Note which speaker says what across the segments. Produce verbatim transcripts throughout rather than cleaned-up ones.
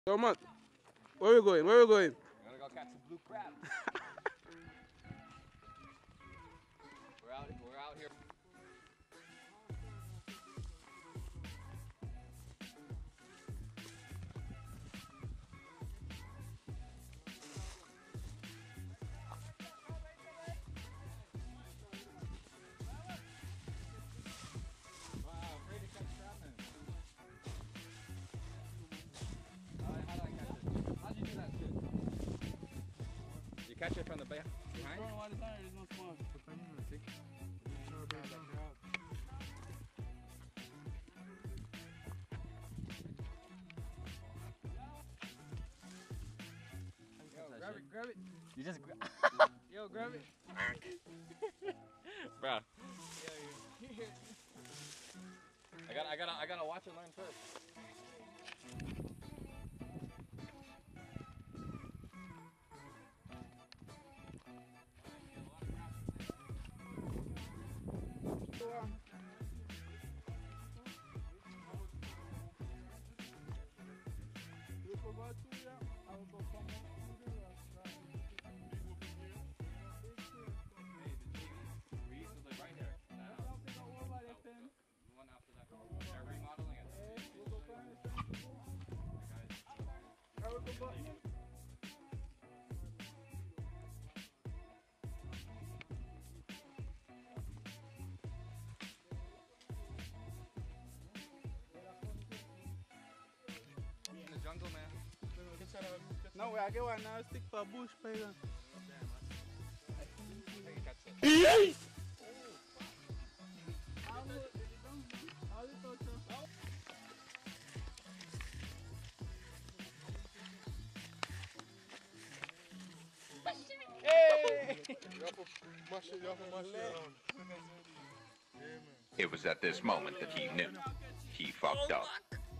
Speaker 1: So Matt, where we going? Where we going?
Speaker 2: We're gonna go catch some blue crab. we're out. We're out here. Wow, afraid to catch crab, man. How, how do I catch it? How'd you do that shit? You catch it from the back behind?
Speaker 3: There's no sponge.
Speaker 2: Yo, grab it, grab it. You just grab
Speaker 3: Yo, grab it.
Speaker 2: Bro. I gotta, I gotta, I gotta watch and learn first. We used to live right here. One after that. They're remodeling it. In the jungle, man.
Speaker 3: No, I get one now. Stick for bush, pagan.
Speaker 2: Hey, catch it.
Speaker 4: It was at this moment that he knew he fucked up.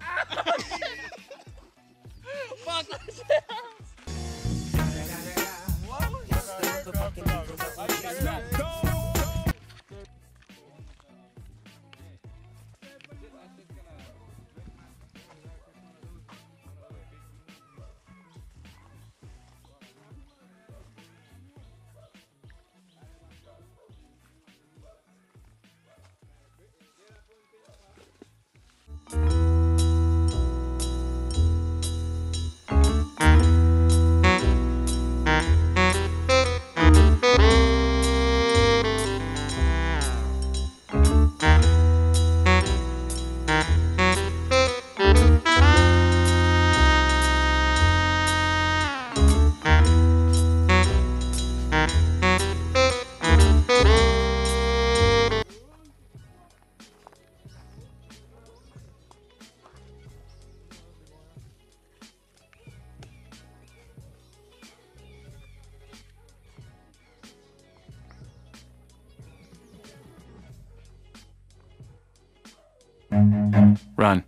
Speaker 5: Run.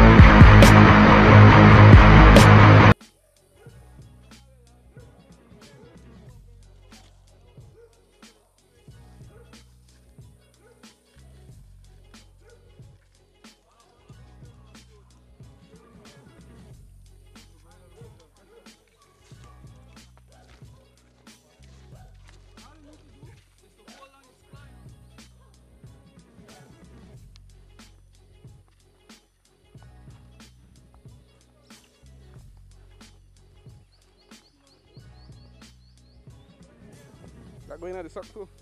Speaker 1: That going at the sock too.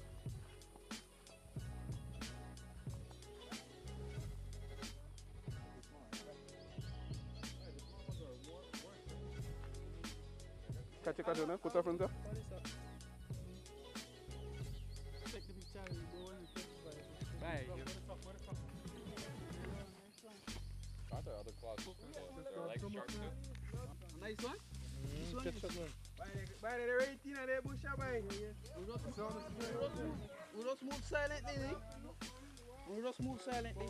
Speaker 1: Catch it, catch it, no? Put her front there.
Speaker 3: Bye.
Speaker 2: Got the other claws. Their legs sharp too.
Speaker 3: Nice one?
Speaker 1: Mm, catch that one.
Speaker 3: By the right in there, bush, by. We just move silently. We just move silently.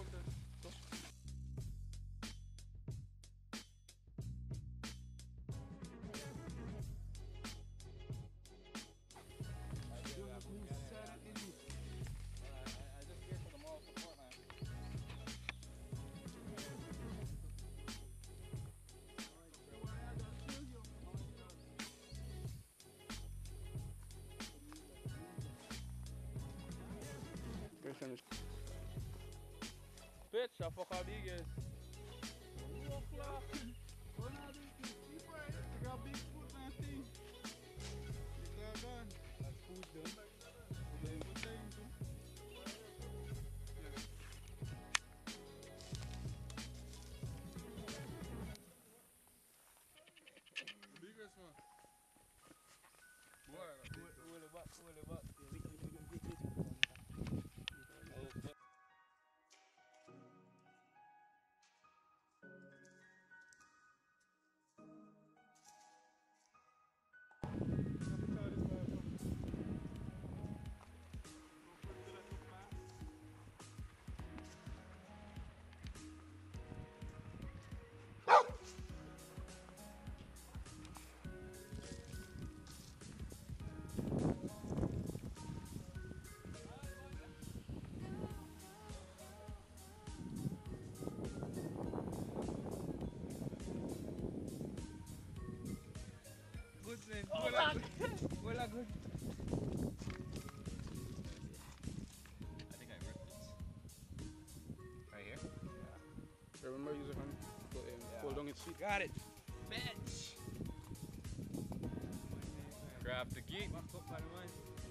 Speaker 3: a fuck all big is. That's food done.
Speaker 1: Biggest one.
Speaker 3: Oh, man. Well, I good.
Speaker 2: I think I ripped it. Right here?
Speaker 1: Yeah. Remember, use your hand. Go in.
Speaker 3: Yeah.
Speaker 1: Hold down its feet.
Speaker 3: Got it. Bitch.
Speaker 2: Grab the geek.
Speaker 3: Back up by the one.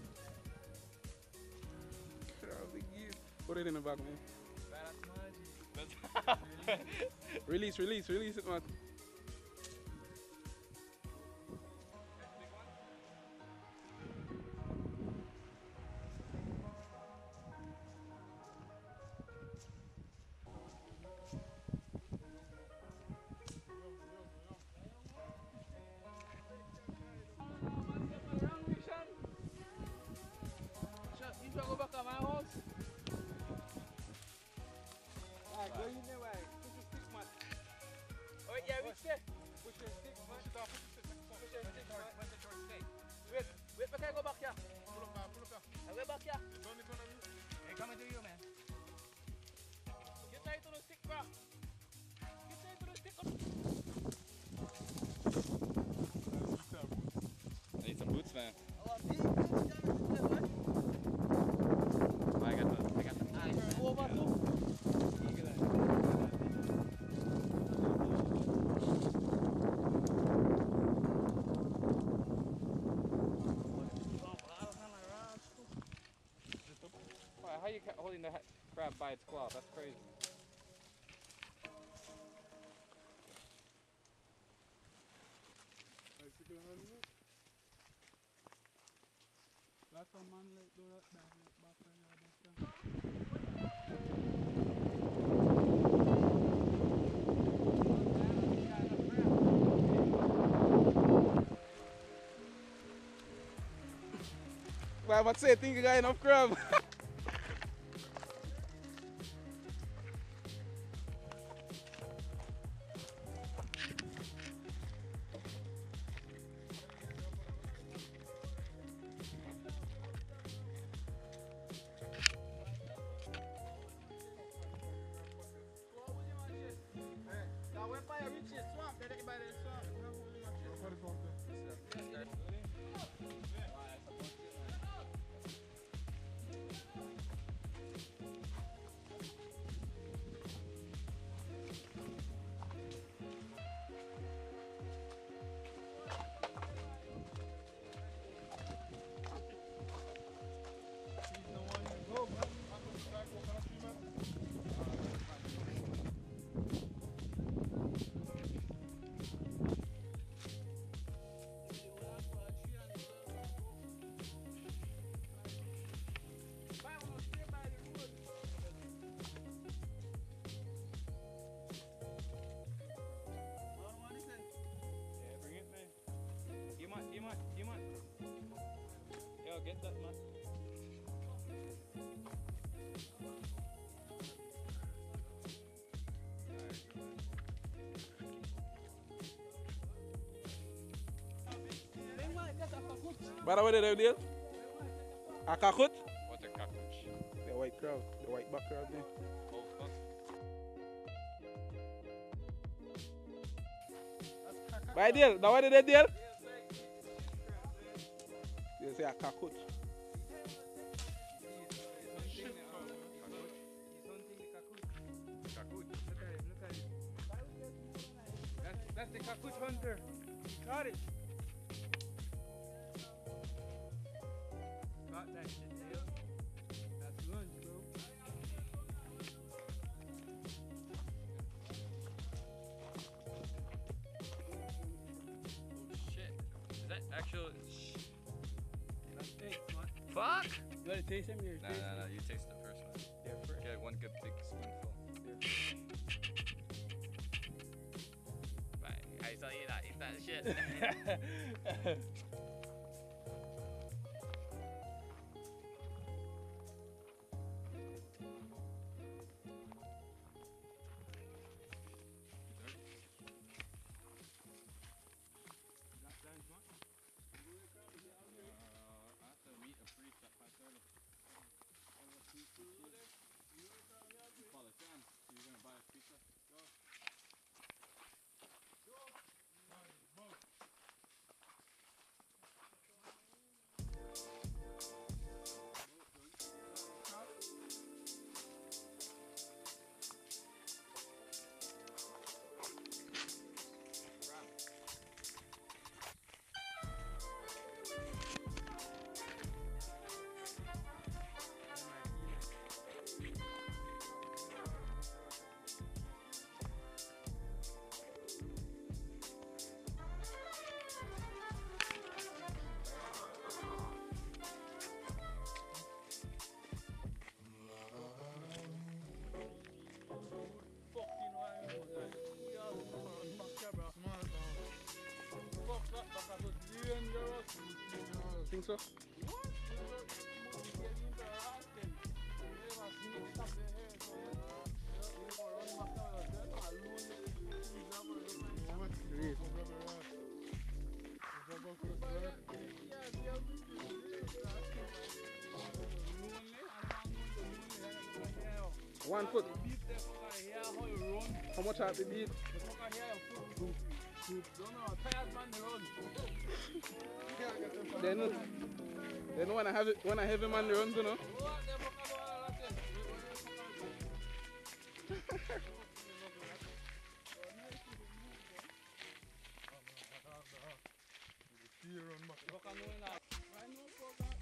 Speaker 1: Grab the gear. Put it in the back, man.
Speaker 3: That's magic.
Speaker 1: Release, release, release it, man.
Speaker 3: You try to go back to my house? Alright, go in there, right? Push your stick, man. Oh, yeah, which way? Push your stick, man. Push your stick, man. Wait, wait, but I go back here.
Speaker 1: Pull up, man. Pull up, man.
Speaker 3: I go back here.
Speaker 1: It's on the front of you.
Speaker 3: Hey, coming to you, man. Get tight to the stick, bro. Get tight to the stick.
Speaker 2: I need some boots, man.
Speaker 3: Oh, big, big, damn it, man.
Speaker 2: I got the, I got the ice.
Speaker 3: Over to.
Speaker 2: Wow, how are you ca- holding the ha- crab by its claw? That's crazy.
Speaker 1: That's a man like do that back back back. Well, what's it? Think you got enough crab?
Speaker 2: Get that, man.
Speaker 1: By the way, they deal? A kakut?
Speaker 2: What a cockroach.
Speaker 1: The white crab, the white back crab there.
Speaker 2: Oh, fuck.
Speaker 1: By deal, now what did they deal? They say a kakut.
Speaker 3: That's the Kakut hunter. Caught it. Got that shit, Dale. That's lunch, bro.
Speaker 2: Oh shit. Is that actual?
Speaker 3: That's steak, man.
Speaker 2: Fuck!
Speaker 3: You gotta taste them here.
Speaker 2: No, no, no. You taste the first one.
Speaker 3: Yeah, first.
Speaker 2: Get one good big spoonful. Right. I saw you not eat that shit.
Speaker 1: Think so? One foot. How much have to beat? Then, then when I have it, when I have him on the run, you know.
Speaker 3: Right now,